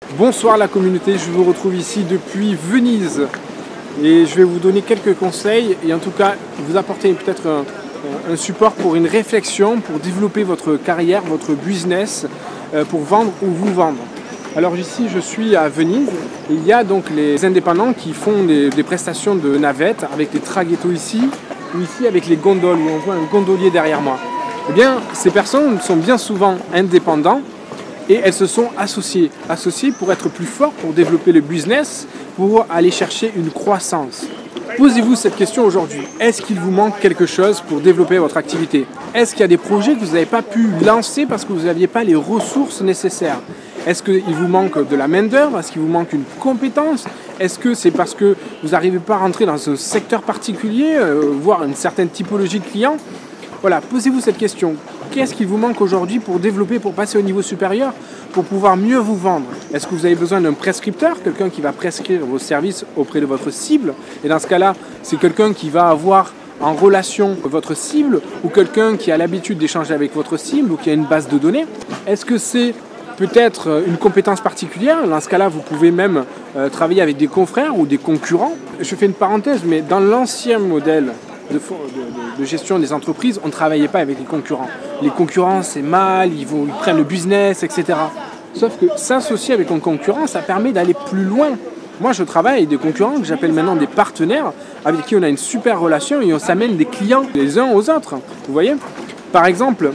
Bonsoir la communauté, je vous retrouve ici depuis Venise et je vais vous donner quelques conseils et en tout cas vous apporter peut-être un support pour une réflexion, pour développer votre carrière, votre business, pour vendre ou vous vendre. Alors ici je suis à Venise et il y a donc les indépendants qui font des prestations de navettes avec les traghettos ici ou ici avec les gondoles où on voit un gondolier derrière moi. Eh bien ces personnes sont bien souvent indépendants et elles se sont associées pour être plus fortes, pour développer le business, pour aller chercher une croissance. Posez-vous cette question aujourd'hui. Est-ce qu'il vous manque quelque chose pour développer votre activité? Est-ce qu'il y a des projets que vous n'avez pas pu lancer parce que vous n'aviez pas les ressources nécessaires? Est-ce qu'il vous manque de la main-d'œuvre? Est-ce qu'il vous manque une compétence? Est-ce que c'est parce que vous n'arrivez pas à rentrer dans un secteur particulier, voire une certaine typologie de clients? Voilà, posez-vous cette question. Qu'est-ce qui vous manque aujourd'hui pour développer, pour passer au niveau supérieur, pour pouvoir mieux vous vendre? Est-ce que vous avez besoin d'un prescripteur, quelqu'un qui va prescrire vos services auprès de votre cible? Et dans ce cas-là, c'est quelqu'un qui va avoir en relation votre cible ou quelqu'un qui a l'habitude d'échanger avec votre cible ou qui a une base de données? Est-ce que c'est peut-être une compétence particulière? Dans ce cas-là, vous pouvez même travailler avec des confrères ou des concurrents. Je fais une parenthèse, mais dans l'ancien modèle de gestion des entreprises, on ne travaillait pas avec les concurrents. Les concurrents, c'est mal, ils prennent le business, etc. Sauf que s'associer avec un concurrent, ça permet d'aller plus loin. Moi, je travaille avec des concurrents que j'appelle maintenant des partenaires, avec qui on a une super relation et on s'amène des clients les uns aux autres. Vous voyez? Par exemple,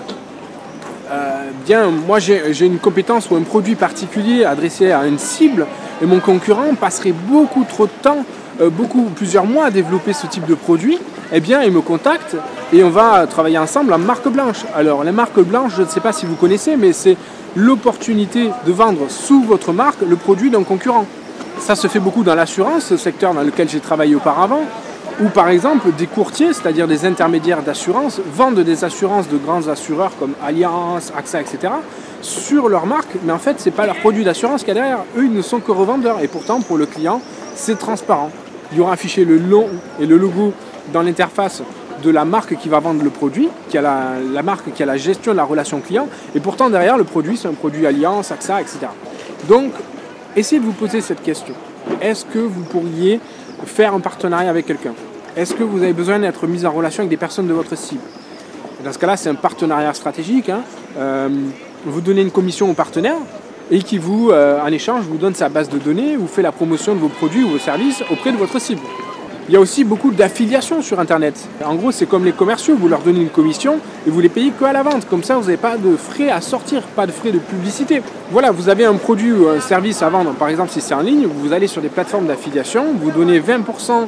moi j'ai une compétence ou un produit particulier adressé à une cible et mon concurrent passerait beaucoup trop de temps, plusieurs mois à développer ce type de produit. Eh bien, il me contacte et on va travailler ensemble en marque blanche. Alors, les marques blanches, je ne sais pas si vous connaissez, mais c'est l'opportunité de vendre sous votre marque le produit d'un concurrent. Ça se fait beaucoup dans l'assurance, ce secteur dans lequel j'ai travaillé auparavant, où par exemple des courtiers, c'est-à-dire des intermédiaires d'assurance, vendent des assurances de grands assureurs comme Allianz, AXA, etc. sur leur marque, mais en fait, ce n'est pas leur produit d'assurance qu'il y a derrière. Eux, ils ne sont que revendeurs. Et pourtant, pour le client, c'est transparent. Il y aura affiché le nom et le logo dans l'interface de la marque qui va vendre le produit, qui a la marque qui a la gestion de la relation client, et pourtant derrière le produit, c'est un produit Allianz, AXA, etc. Donc, essayez de vous poser cette question. Est-ce que vous pourriez faire un partenariat avec quelqu'un? Est-ce que vous avez besoin d'être mis en relation avec des personnes de votre cible? Dans ce cas-là, c'est un partenariat stratégique. Vous donnez une commission au partenaire et qui en échange, vous donne sa base de données, vous fait la promotion de vos produits ou vos services auprès de votre cible. Il y a aussi beaucoup d'affiliations sur Internet. En gros, c'est comme les commerciaux, vous leur donnez une commission et vous les payez qu'à la vente. Comme ça, vous n'avez pas de frais à sortir, pas de frais de publicité. Voilà, vous avez un produit ou un service à vendre, par exemple si c'est en ligne, vous allez sur des plateformes d'affiliation, vous donnez 20%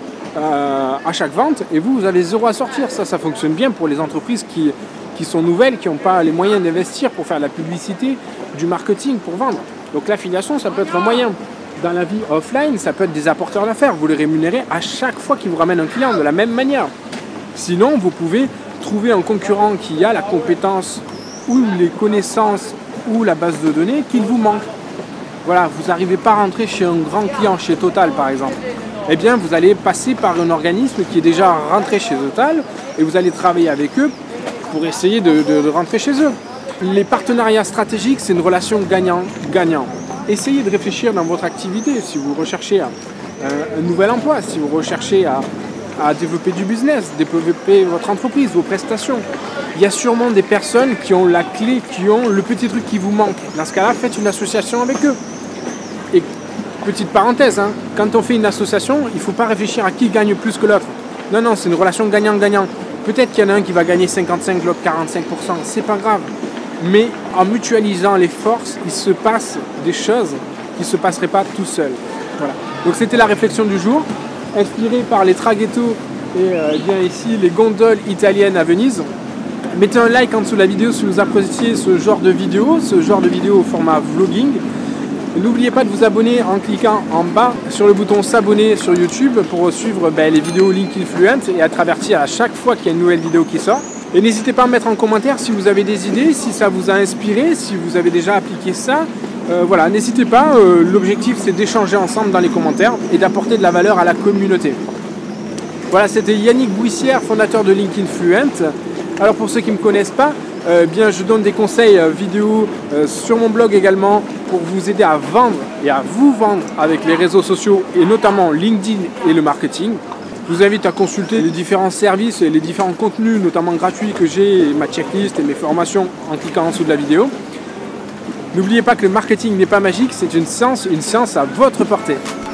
à chaque vente et vous avez 0 à sortir. Ça fonctionne bien pour les entreprises qui sont nouvelles, qui n'ont pas les moyens d'investir pour faire de la publicité, du marketing, pour vendre. Donc l'affiliation, ça peut être un moyen. Dans la vie offline, ça peut être des apporteurs d'affaires. Vous les rémunérez à chaque fois qu'ils vous ramènent un client de la même manière. Sinon, vous pouvez trouver un concurrent qui a la compétence ou les connaissances ou la base de données qu'il vous manque. Voilà, vous n'arrivez pas à rentrer chez un grand client, chez Total par exemple. Eh bien, vous allez passer par un organisme qui est déjà rentré chez Total et vous allez travailler avec eux pour essayer de rentrer chez eux. Les partenariats stratégiques, c'est une relation gagnant-gagnant. Essayez de réfléchir dans votre activité, si vous recherchez un nouvel emploi, si vous recherchez à développer du business, développer votre entreprise, vos prestations. Il y a sûrement des personnes qui ont la clé, qui ont le petit truc qui vous manque. Dans ce cas-là, faites une association avec eux. Et petite parenthèse, quand on fait une association, il ne faut pas réfléchir à qui gagne plus que l'autre. Non, c'est une relation gagnant-gagnant. Peut-être qu'il y en a un qui va gagner 55, l'autre 45%, c'est pas grave. Mais en mutualisant les forces, il se passe des choses qui ne se passeraient pas tout seul. Voilà. Donc c'était la réflexion du jour, inspirée par les traghettos et bien ici les gondoles italiennes à Venise. Mettez un like en dessous de la vidéo si vous appréciez ce genre de vidéo au format vlogging. N'oubliez pas de vous abonner en cliquant en bas sur le bouton s'abonner sur YouTube pour suivre les vidéos LinkedIn Fluent et être averti à chaque fois qu'il y a une nouvelle vidéo qui sort. Et n'hésitez pas à mettre en commentaire si vous avez des idées, si ça vous a inspiré, si vous avez déjà appliqué ça. Voilà, n'hésitez pas, l'objectif c'est d'échanger ensemble dans les commentaires et d'apporter de la valeur à la communauté. Voilà, c'était Yannick Bouissière, fondateur de LinkedIn Fluent. Alors pour ceux qui ne me connaissent pas, bien je donne des conseils vidéo sur mon blog également, pour vous aider à vendre et à vous vendre avec les réseaux sociaux et notamment LinkedIn et le marketing. Je vous invite à consulter les différents services et les différents contenus, notamment gratuits que j'ai, ma checklist et mes formations en cliquant en dessous de la vidéo. N'oubliez pas que le marketing n'est pas magique, c'est une science à votre portée.